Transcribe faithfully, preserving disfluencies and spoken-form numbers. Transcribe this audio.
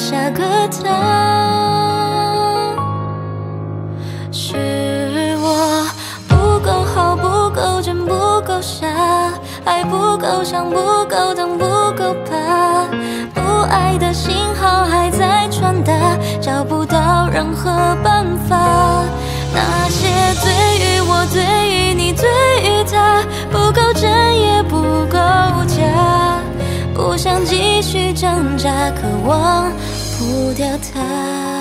下个他。是我不够好，不够真，不够傻，还不够想，不够疼，不够怕，不爱的信号还在传达，找不到任何办法。那些对于我，对于你，对于他，不够真也不够假，不想继续挣扎，渴望不掉它。